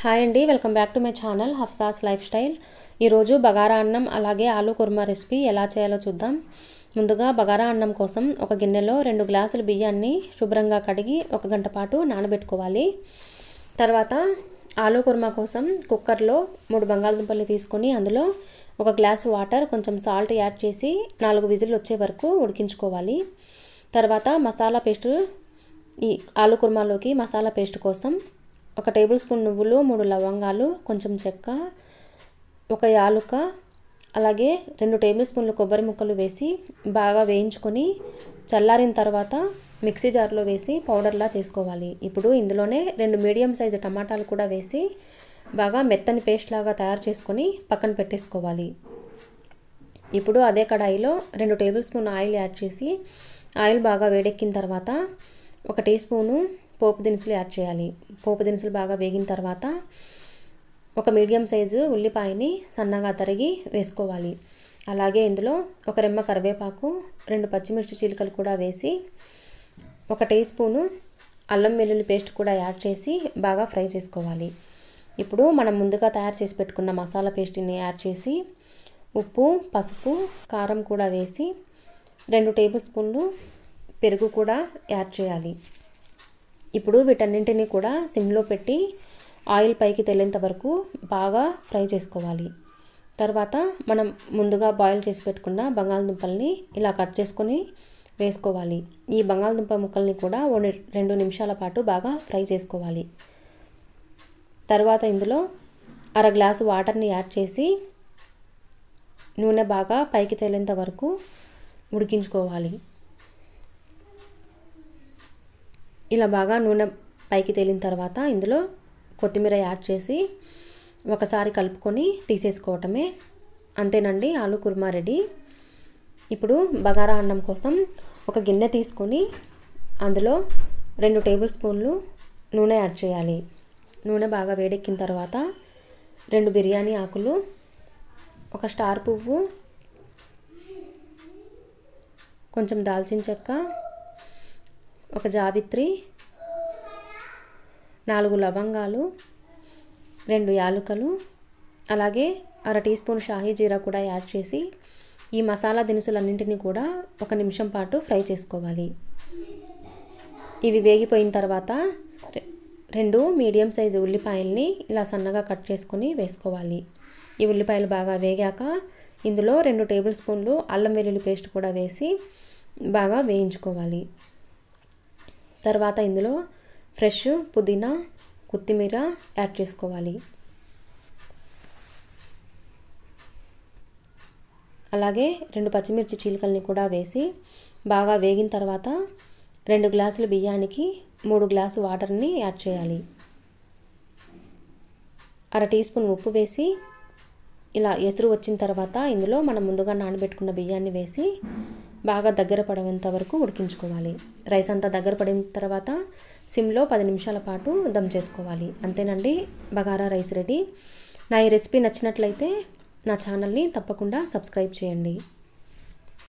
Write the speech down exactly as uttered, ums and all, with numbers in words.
Hi అండి, welcome back to my channel Hafsa's lifestyle. ఈరోజు బగారా అన్నం అలాగే ఆలు కుర్మా రెసిపీ ఎలా చేయాలో చూద్దాం. ముందుగా బగారా అన్నం కోసం ఒక గిన్నెలో రెండు గ్లాసుల బియ్యాన్ని శుభ్రంగా కడిగి ఒక గంట పాటు నానబెట్టుకోవాలి. తర్వాత ఆలు కుర్మా కోసం కుక్కర్లో మూడు బంగాళదుంపల్ని తీసుకొని అందులో ఒక గ్లాసు వాటర్, కొంచెం సాల్ట్ యాడ్ చేసి నాలుగు విజిల్ వచ్చే వరకు ఉడికించుకోవాలి. తర్వాత మసాలా పేస్ట్, ఈ ఆలు కుర్మాలోకి మసాలా పేస్ట్ కోసం ఒక టేబుల్ స్పూన్ నువ్వులు, మూడు లవంగాలు, కొంచెం చెక్క, ఒక యాలుక, అలాగే రెండు టేబుల్ స్పూన్లు కొబ్బరి ముక్కలు వేసి బాగా వేయించుకొని చల్లారిన తర్వాత మిక్సీ జార్లో వేసి పౌడర్లా చేసుకోవాలి. ఇప్పుడు ఇందులోనే రెండు మీడియం సైజు టమాటాలు కూడా వేసి బాగా మెత్తని పేస్ట్ లాగా తయారు చేసుకొని పక్కన పెట్టేసుకోవాలి. ఇప్పుడు అదే కడాయిలో రెండు టేబుల్ స్పూన్ ఆయిల్ యాడ్ చేసి ఆయిల్ బాగా వేడెక్కిన తర్వాత ఒక టీ స్పూను పోపు దినుసులు యాడ్ చేయాలి. పోపు దినుసులు బాగా వేగిన తర్వాత ఒక మీడియం సైజు ఉల్లిపాయని సన్నగా తరిగి వేసుకోవాలి. అలాగే ఇందులో ఒక రెమ్మ కరివేపాకు, రెండు పచ్చిమిర్చి చీలికలు కూడా వేసి ఒక టీ స్పూను అల్లం వెల్లుల్లి పేస్ట్ కూడా యాడ్ చేసి బాగా ఫ్రై చేసుకోవాలి. ఇప్పుడు మనం ముందుగా తయారు చేసి పెట్టుకున్న మసాలా పేస్ట్ని యాడ్ చేసి ఉప్పు, పసుపు, కారం కూడా వేసి రెండు టేబుల్ స్పూన్లు పెరుగు కూడా యాడ్ చేయాలి. ఇప్పుడు వీటన్నింటినీ కూడా సిమ్లో పెట్టి ఆయిల్ పైకి తేలేంత వరకు బాగా ఫ్రై చేసుకోవాలి. తర్వాత మనం ముందుగా బాయిల్ చేసి పెట్టుకున్న బంగాళదుంపల్ని ఇలా కట్ చేసుకొని వేసుకోవాలి. ఈ బంగాళదుంప ముక్కల్ని కూడా రెండు నిమిషాల పాటు బాగా ఫ్రై చేసుకోవాలి. తర్వాత ఇందులో అర గ్లాసు వాటర్ని యాడ్ చేసి నూనె బాగా పైకి తేలేంత వరకు ఉడికించుకోవాలి. ఇలా బాగా నూనె పైకి తేలిన తర్వాత ఇందులో కొత్తిమీర యాడ్ చేసి ఒకసారి కలుపుకొని తీసేసుకోవటమే. అంతేనండి, ఆలు కుర్మా రెడీ. ఇప్పుడు బగారా అన్నం కోసం ఒక గిన్నె తీసుకొని అందులో రెండు టేబుల్ స్పూన్లు నూనె యాడ్ చేయాలి. నూనె బాగా వేడెక్కిన తర్వాత రెండు బిర్యానీ ఆకులు, ఒక స్టార్ పువ్వు, కొంచెం దాల్చిన చెక్క, ఒక జావిత్రి, నాలుగు లవంగాలు, రెండు యాలుకలు, అలాగే అర టీ స్పూన్ షాహీ జీరా కూడా యాడ్ చేసి ఈ మసాలా దినుసులన్నింటినీ కూడా ఒక నిమిషం పాటు ఫ్రై చేసుకోవాలి. ఇవి వేగిపోయిన తర్వాత రెండు మీడియం సైజు ఉల్లిపాయల్ని ఇలా సన్నగా కట్ చేసుకొని వేసుకోవాలి. ఈ ఉల్లిపాయలు బాగా వేగాక ఇందులో రెండు టేబుల్ స్పూన్లు అల్లం వెల్లుల్లి పేస్ట్ కూడా వేసి బాగా వేయించుకోవాలి. తర్వాత ఇందులో ఫ్రెష్ పుదీనా, కొత్తిమీర యాడ్ చేసుకోవాలి. అలాగే రెండు పచ్చిమిర్చి చీలికల్ని కూడా వేసి బాగా వేగిన తర్వాత రెండు గ్లాసుల బియ్యానికి మూడు గ్లాసు వాటర్ని యాడ్ చేయాలి. అర టీ స్పూన్ ఉప్పు వేసి ఇలా ఎసురు వచ్చిన తర్వాత ఇందులో మనం ముందుగా నానబెట్టుకున్న బియ్యాన్ని వేసి బాగా దగ్గర పడేంత వరకు ఉడికించుకోవాలి. రైస్ అంతా దగ్గర పడిన తర్వాత సిమ్లో పది నిమిషాల పాటు దమ్ చేసుకోవాలి. అంతేనండి, బగారా రైస్ రెడీ. నా ఈ రెసిపీ నచ్చినట్లయితే నా ఛానల్ని తప్పకుండా సబ్స్క్రైబ్ చేయండి.